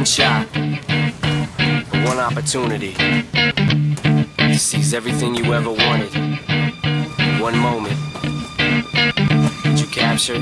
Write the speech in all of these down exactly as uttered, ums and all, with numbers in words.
one shot, one opportunity to seize everything you ever wanted in one moment. Did you capture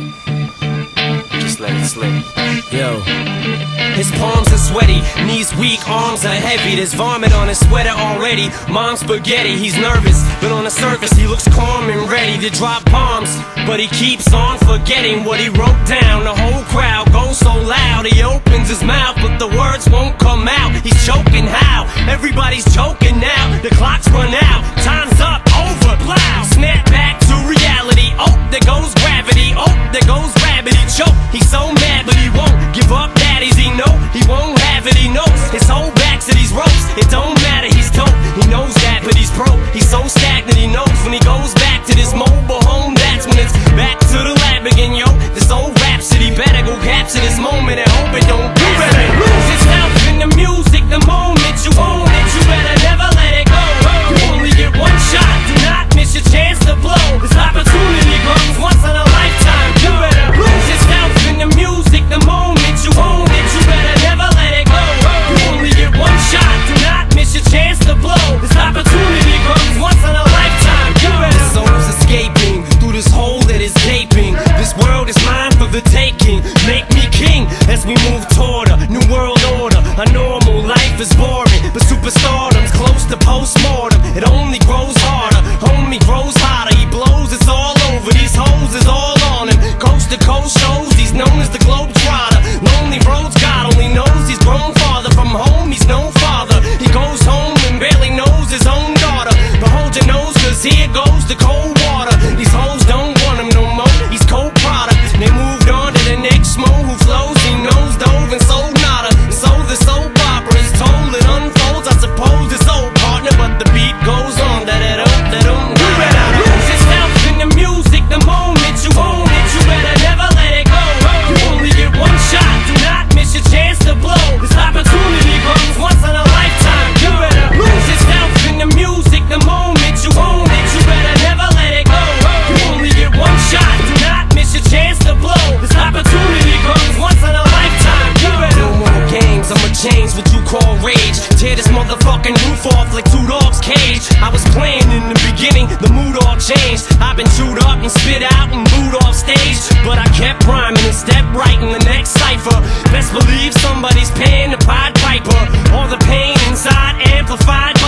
it? Just let it slip. Yo. His palms are sweaty, knees weak, arms are heavy. There's vomit on his sweater already. Mom's spaghetti, he's nervous, but on the surface he looks calm and ready to drop bombs. But he keeps on forgetting what he wrote down. The whole crowd goes so loud, he opens his mouth, but the words won't come out. He's choking how? Everybody's choking now. The clock's run out, time's up, over, plow. Snap back to reality, oh, there goes gravity. Oh, there goes gravity, choke. He's so mad, but he won't give up. Daddies, he know he won't have it, he knows his whole back to these ropes. It don't matter, he's dope, he knows that, but he's broke. He's so stagnant, he knows when he goes back to this mobile home, that's when it's back to the lab again, yo. This old rhapsody better go capture this moment and hope it don't pass. You better lose yourself in the music the moment you own it. You better never let it go. You only get one shot, do not miss your chance to blow. This opportunity comes once in a lifetime. You better lose yourself in the music the moment you own it. You better never let it go. You only get one shot, do not miss your chance to blow. This opportunity comes once in a lifetime. You better. The soul's escaping through this hole that is gaping. This world is mine for the taking. Make me king as we move toward a new world order. A normal life is boring, but superstardom's close to postmortem. It only grows harder, homie grows hotter. He blows, it's all over. These hoes is all on him. Coast to coast shows, he's known as the Globetrotter. Lonely roads, God only knows he's grown farther from home. He's no father. He goes home and barely knows his own daughter. But hold your nose, cause here goes the cold water. These hoes don't want him no more. He's cold product. They moved on to the next mo who flows. He knows dove and sold nada. And so the soap opera is told. It unfolds. I suppose it's old partner, but the beat goes on. Da da da da da. You better lose yourself in the music the moment you own it. You better never let it go. You only get one shot. Do not miss your chance to blow. This opportunity comes once in a lifetime. You better lose yourself in the music the moment you own it. You better never let it go. You only get one shot. Do not miss your chance to blow. This opportunity comes once in a lifetime. You better. No more games, I'ma change what you call rage. Tear this motherfucking roof off like two dogs' cage. I was playing in the beginning, the mood all changed. I've been chewed up and spit out and booed off stage, but I kept rhyming and stepped right in the next cipher. Best believe somebody's paying the Pied Piper. All the pain inside amplified.